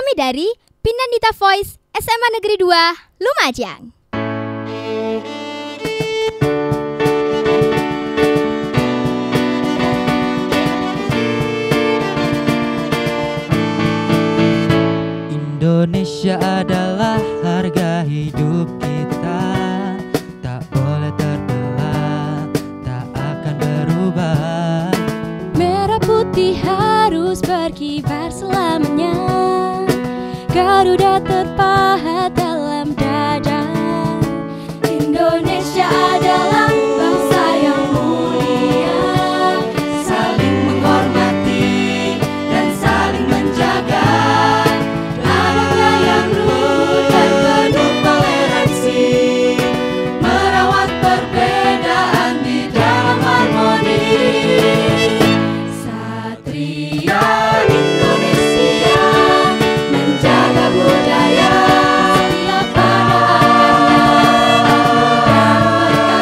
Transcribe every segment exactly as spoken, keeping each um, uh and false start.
Kami dari Pinandita Voice S M A Negeri dua Lumajang. Indonesia adalah harga hidup kita, tak boleh terbelah, tak akan berubah. Merah putih harus berkibar selamanya, Garuda terpahat dalam dada. Indonesia adalah bangsa yang mulia, saling menghormati dan saling menjaga. Anaknya yang ruh dan penuh toleransi, merawat perbedaan di dalam harmoni. Satria Indonesia menjaga budaya, setiap pada akarnya,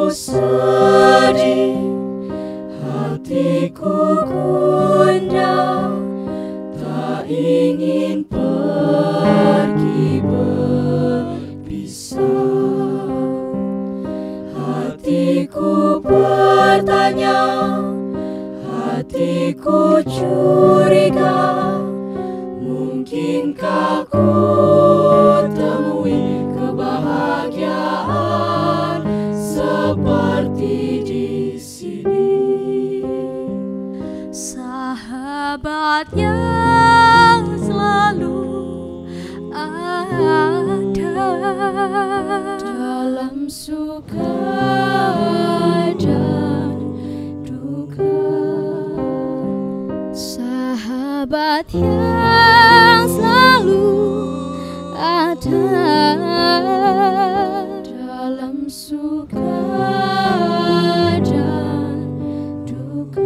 sedih, hatiku gundah, tak ingin pergi berpisah. Hatiku bertanya, hatiku curiga, mungkinkah ku temui kebahagiaan seperti di sini. Sahabat yang selalu ada dalam suka dan duka. Sahabat yang selalu ada dalam suka dan duka.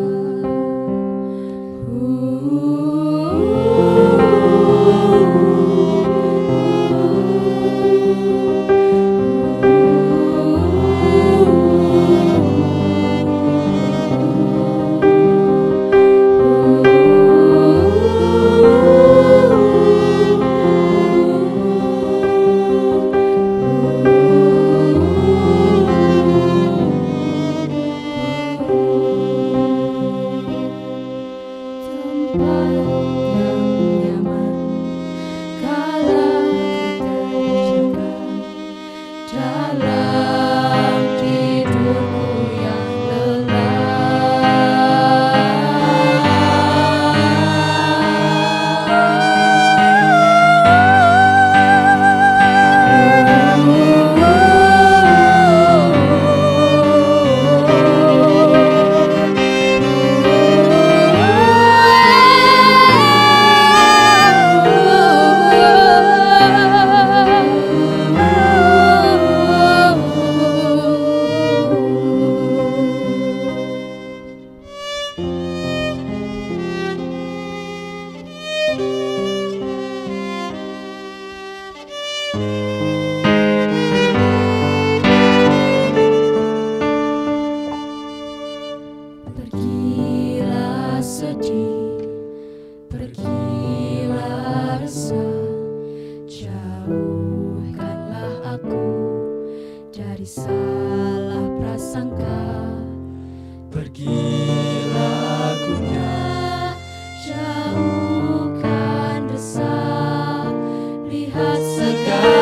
Tempat yang nyaman kala kita terjaga dalam tidurku yang pergilah sedih, pergilah resah, jauhkanlah aku dari salah prasangka. Pergilah gundah, jauhkan resah, lihat segala